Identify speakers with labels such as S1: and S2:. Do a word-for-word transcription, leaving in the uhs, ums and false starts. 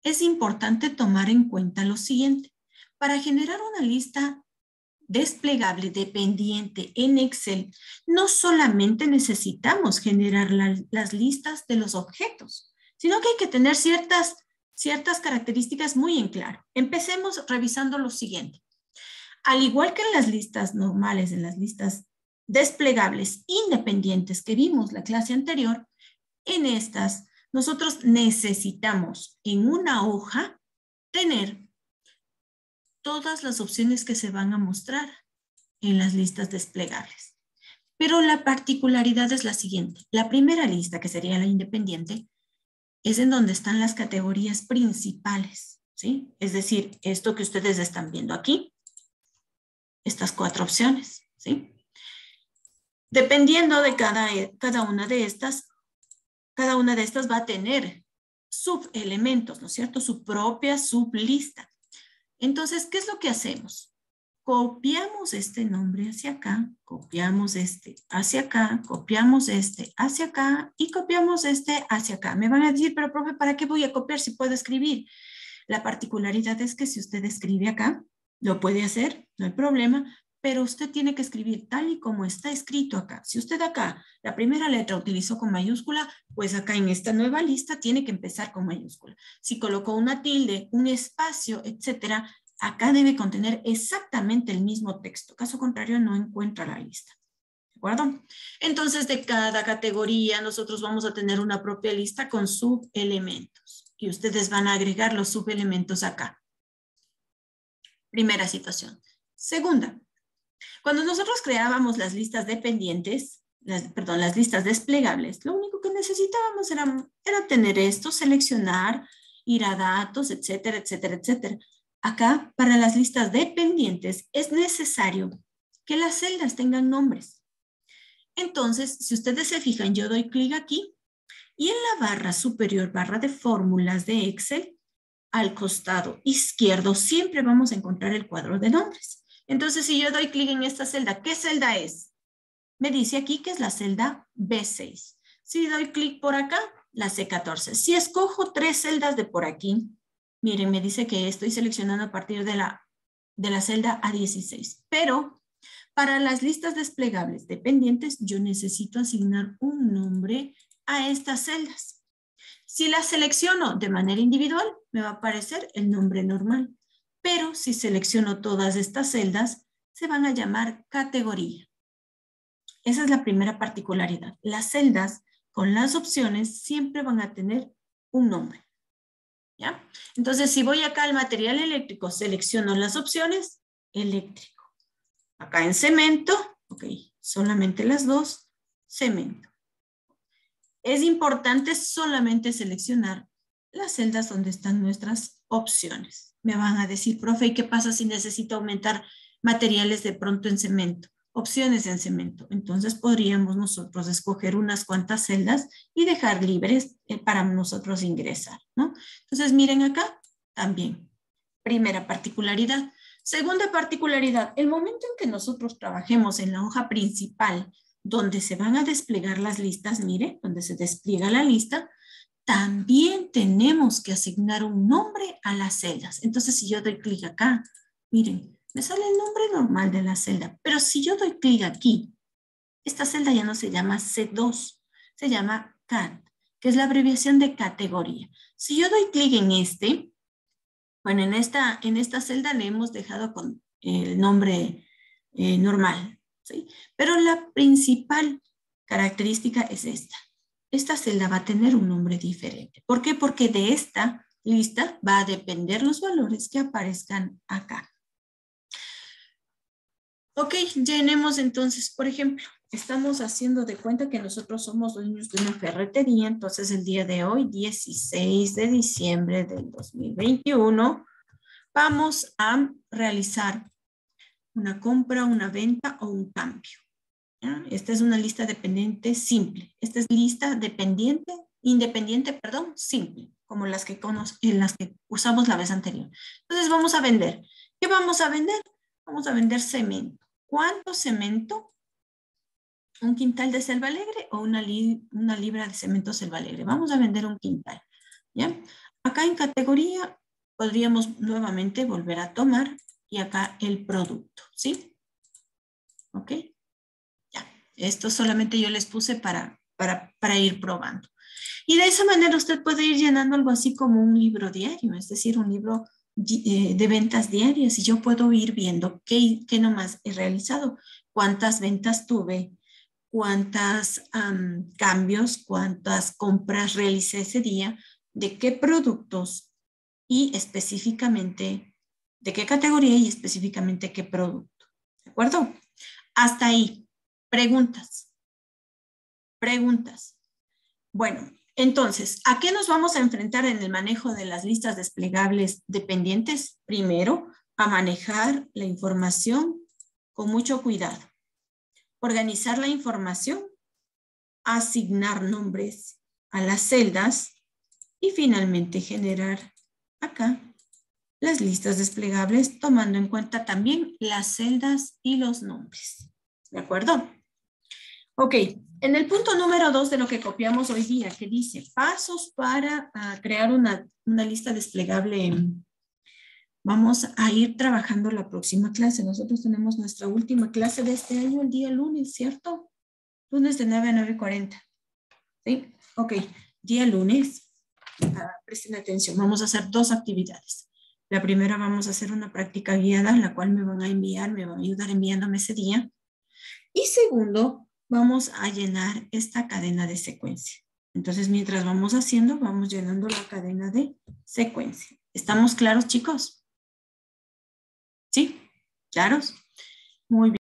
S1: es importante tomar en cuenta lo siguiente. Para generar una lista desplegable dependiente en Excel, no solamente necesitamos generar la, las listas de los objetos, sino que hay que tener ciertas, ciertas características muy en claro. Empecemos revisando lo siguiente. Al igual que en las listas normales, en las listas desplegables independientes que vimos la clase anterior, en estas nosotros necesitamos en una hoja tener todas las opciones que se van a mostrar en las listas desplegables. Pero la particularidad es la siguiente. La primera lista, que sería la independiente, es en donde están las categorías principales, ¿sí? Es decir, esto que ustedes están viendo aquí, estas cuatro opciones, ¿sí? Dependiendo de cada, cada una de estas, cada una de estas va a tener subelementos, ¿no es cierto? Su propia sublista. Entonces, ¿qué es lo que hacemos? Copiamos este nombre hacia acá, copiamos este hacia acá, copiamos este hacia acá y copiamos este hacia acá. Me van a decir, pero profe, ¿para qué voy a copiar si puedo escribir? La particularidad es que si usted escribe acá, lo puede hacer, no hay problema, pero usted tiene que escribir tal y como está escrito acá. Si usted acá la primera letra utilizó con mayúscula, pues acá en esta nueva lista tiene que empezar con mayúscula. Si colocó una tilde, un espacio, etcétera, acá debe contener exactamente el mismo texto. Caso contrario, no encuentra la lista. ¿De acuerdo? Entonces, de cada categoría, nosotros vamos a tener una propia lista con subelementos. Y ustedes van a agregar los subelementos acá. Primera situación. Segunda, cuando nosotros creábamos las listas dependientes, las, perdón, las listas desplegables, lo único que necesitábamos era, era tener esto, seleccionar, ir a datos, etcétera, etcétera, etcétera. Acá, para las listas dependientes, es necesario que las celdas tengan nombres. Entonces, si ustedes se fijan, yo doy clic aquí y en la barra superior, barra de fórmulas de Excel, al costado izquierdo siempre vamos a encontrar el cuadro de nombres. Entonces, si yo doy clic en esta celda, ¿qué celda es? Me dice aquí que es la celda B seis. Si doy clic por acá, la C catorce. Si escojo tres celdas de por aquí, miren, me dice que estoy seleccionando a partir de la, de la celda A dieciséis. Pero para las listas desplegables dependientes, yo necesito asignar un nombre a estas celdas. Si las selecciono de manera individual, me va a aparecer el nombre normal. Pero si selecciono todas estas celdas, se van a llamar categoría. Esa es la primera particularidad. Las celdas con las opciones siempre van a tener un nombre. ¿Ya? Entonces, si voy acá al material eléctrico, selecciono las opciones, eléctrico. Acá en cemento, ok, solamente las dos, cemento. Es importante solamente seleccionar las celdas donde están nuestras opciones. Me van a decir, profe, ¿y qué pasa si necesito aumentar materiales de pronto en cemento? Opciones en cemento. Entonces podríamos nosotros escoger unas cuantas celdas y dejar libres para nosotros ingresar, ¿no? Entonces miren acá también. Primera particularidad. Segunda particularidad, el momento en que nosotros trabajemos en la hoja principal donde se van a desplegar las listas, mire, donde se despliega la lista, también tenemos que asignar un nombre a las celdas. Entonces, si yo doy clic acá, miren, me sale el nombre normal de la celda, pero si yo doy clic aquí, esta celda ya no se llama C dos, se llama C A T, que es la abreviación de categoría. Si yo doy clic en este, bueno, en esta, en esta celda le hemos dejado con el nombre eh, normal, ¿sí? Pero la principal característica es esta. Esta celda va a tener un nombre diferente. ¿Por qué? Porque de esta lista va a depender los valores que aparezcan acá. Ok, llenemos entonces, por ejemplo, estamos haciendo de cuenta que nosotros somos dueños de una ferretería, entonces el día de hoy, dieciséis de diciembre del dos mil veintiuno, vamos a realizar una compra, una venta o un cambio. ¿Ya? Esta es una lista dependiente simple. Esta es lista dependiente, independiente, perdón, simple, como las que, en las que usamos la vez anterior. Entonces vamos a vender. ¿Qué vamos a vender? Vamos a vender cemento. ¿Cuánto cemento? ¿Un quintal de Selva Alegre o una, li una libra de cemento Selva Alegre? Vamos a vender un quintal. ¿Ya? Acá en categoría podríamos nuevamente volver a tomar y acá el producto, ¿sí? ¿Ok? Ya, esto solamente yo les puse para, para, para ir probando. Y de esa manera usted puede ir llenando algo así como un libro diario, es decir, un libro eh, de ventas diarias y yo puedo ir viendo qué, qué nomás he realizado, cuántas ventas tuve, cuántos um, cambios, cuántas compras realicé ese día, de qué productos y específicamente de qué categoría y específicamente qué producto. ¿De acuerdo? Hasta ahí. Preguntas. Preguntas. Bueno, entonces, ¿a qué nos vamos a enfrentar en el manejo de las listas desplegables dependientes? Primero, a manejar la información con mucho cuidado. Organizar la información, asignar nombres a las celdas y finalmente generar acá las listas desplegables tomando en cuenta también las celdas y los nombres. ¿De acuerdo? Ok, en el punto número dos de lo que copiamos hoy día, que dice pasos para uh, crear una, una lista desplegable. Vamos a ir trabajando la próxima clase. Nosotros tenemos nuestra última clase de este año el día lunes, ¿cierto? Lunes de nueve a nueve cuarenta. ¿Sí? Ok, día lunes. Uh, presten atención, vamos a hacer dos actividades. La primera vamos a hacer una práctica guiada, la cual me van a enviar, me van a ayudar enviándome ese día. Y segundo, vamos a llenar esta cadena de secuencia. Entonces, mientras vamos haciendo, vamos llenando la cadena de secuencia. ¿Estamos claros, chicos? ¿Sí? ¿Claros? Muy bien.